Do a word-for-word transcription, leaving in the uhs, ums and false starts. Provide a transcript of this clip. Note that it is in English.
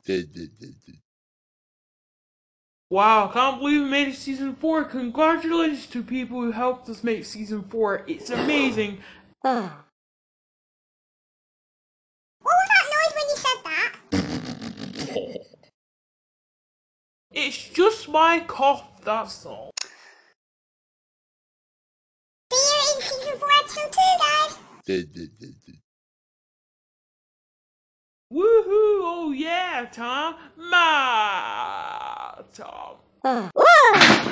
Wow, can't believe we made it season four. Congratulations to people who helped us make season four. It's amazing. What was that noise when you said that? It's just my cough, that's all. See you in season four, episode two, guys. Woohoo! Oh yeah, Tom. Ma, Tom.